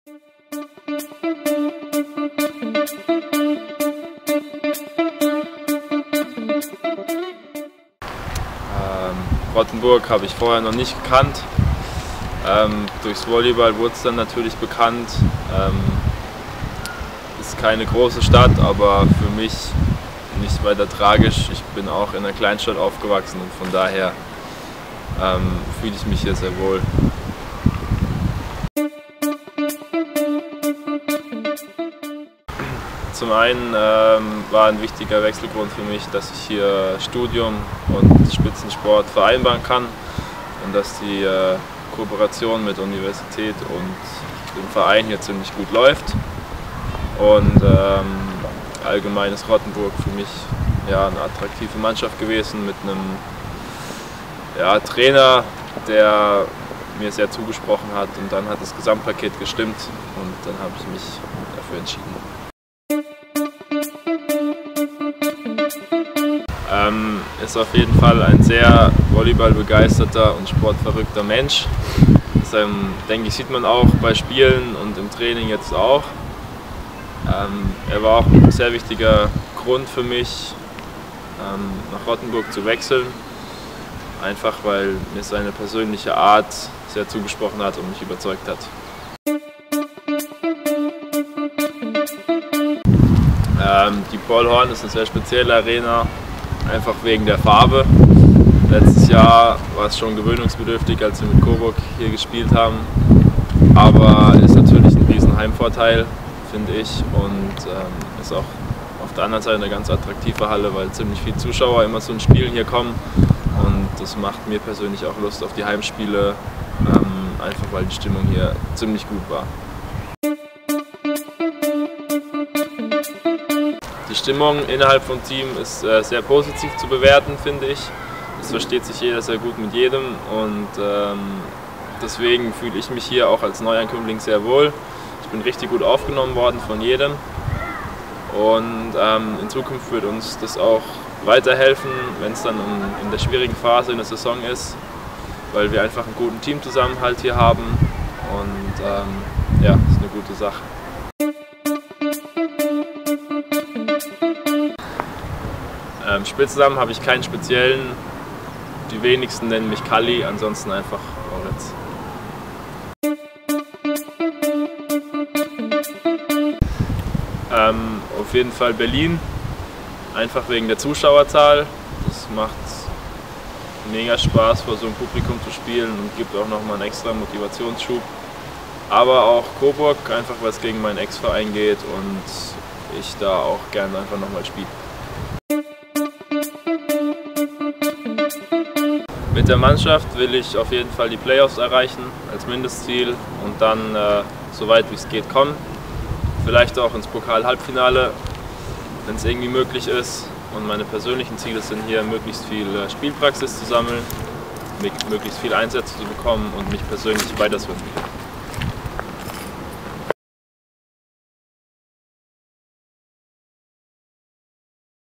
Rottenburg habe ich vorher noch nicht gekannt. Durchs Volleyball wurde es dann natürlich bekannt. Ist keine große Stadt, aber für mich nicht weiter tragisch. Ich bin auch in einer Kleinstadt aufgewachsen und von daher fühle ich mich hier sehr wohl. Zum einen war ein wichtiger Wechselgrund für mich, dass ich hier Studium und Spitzensport vereinbaren kann und dass die Kooperation mit Universität und dem Verein hier ziemlich gut läuft. Und allgemein ist Rottenburg für mich ja, eine attraktive Mannschaft gewesen mit einem Trainer, der mir sehr zugesprochen hat, und dann hat das Gesamtpaket gestimmt und dann habe ich mich dafür entschieden. Ist auf jeden Fall ein sehr volleyballbegeisterter und sportverrückter Mensch. Das, denke ich, sieht man auch bei Spielen und im Training jetzt auch. Er war auch ein sehr wichtiger Grund für mich, nach Rottenburg zu wechseln. Einfach weil mir seine persönliche Art sehr zugesprochen hat und mich überzeugt hat. Die Paul Horn ist eine sehr spezielle Arena, einfach wegen der Farbe. Letztes Jahr war es schon gewöhnungsbedürftig, als wir mit Coburg hier gespielt haben, aber ist natürlich ein riesen Heimvorteil, finde ich, und ist auch auf der anderen Seite eine ganz attraktive Halle, weil ziemlich viele Zuschauer immer zu den Spielen hier kommen, und das macht mir persönlich auch Lust auf die Heimspiele, einfach weil die Stimmung hier ziemlich gut war. Die Stimmung innerhalb vom Team ist sehr positiv zu bewerten, finde ich. Es versteht sich jeder sehr gut mit jedem, und deswegen fühle ich mich hier auch als Neuankömmling sehr wohl. Ich bin richtig gut aufgenommen worden von jedem, und in Zukunft wird uns das auch weiterhelfen, wenn es dann in der schwierigen Phase in der Saison ist, weil wir einfach einen guten Teamzusammenhalt hier haben, und ja, das ist eine gute Sache. Spitznamen habe ich keinen speziellen, die wenigsten nennen mich Kalli, ansonsten einfach Moritz. Auf jeden Fall Berlin, einfach wegen der Zuschauerzahl. Das macht mega Spaß, vor so einem Publikum zu spielen, und gibt auch nochmal einen extra Motivationsschub. Aber auch Coburg, einfach weil es gegen meinen Ex-Verein geht und ich da auch gerne einfach nochmal spiele. Mit der Mannschaft will ich auf jeden Fall die Playoffs erreichen als Mindestziel und dann so weit wie es geht kommen. Vielleicht auch ins Pokal-Halbfinale, wenn es irgendwie möglich ist. Und meine persönlichen Ziele sind hier, möglichst viel Spielpraxis zu sammeln, möglichst viel Einsätze zu bekommen und mich persönlich weiterzuentwickeln.